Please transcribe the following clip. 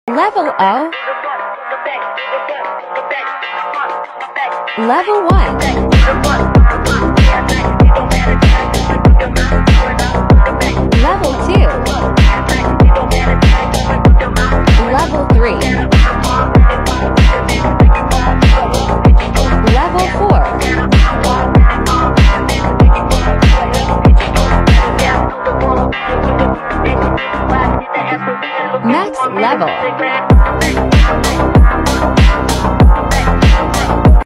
Level O. Level 1. Level 2. Level 3. Level 4. Max level.